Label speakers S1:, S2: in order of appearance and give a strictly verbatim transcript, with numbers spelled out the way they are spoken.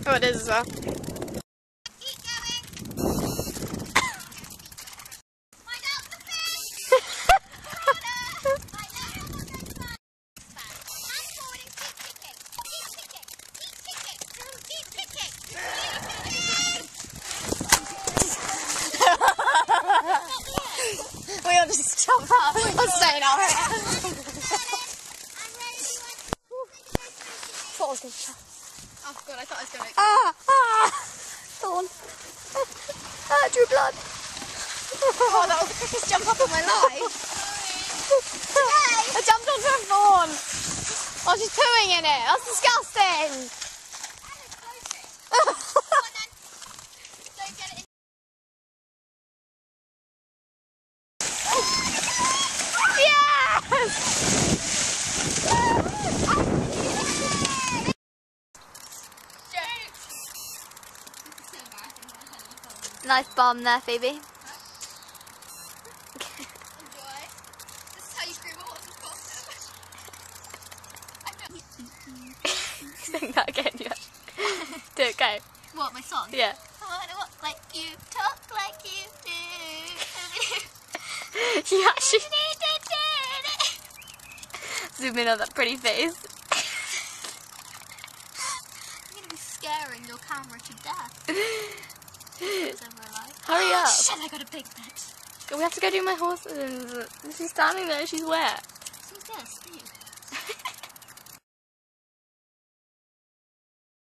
S1: Oh, it is as well.
S2: We'll just jump up and stay in our hair. Thought I was going to jump.
S1: Oh god, I thought I was going to...
S2: Ah! Ah! Thorn. Ah, drew blood.
S1: Oh, that was the quickest jump up of my life.
S2: I jumped onto a thorn. Oh, she's pooing in it. That's disgusting. Nice bomb there, Phoebe.
S1: Enjoy. This is how you scream a horse's costume.
S2: Sing that again, yeah. Do it, go.
S1: What, my song?
S2: Yeah.
S1: I wanna walk like you, talk like you do.
S2: You actually zoom in on that pretty face.
S1: I'm gonna be scaring your camera to death.
S2: Hurry up.
S1: Oh, shit, I got a big bit.
S2: We have to go do my horses. She's standing there, she's wet.
S1: Who's this? You?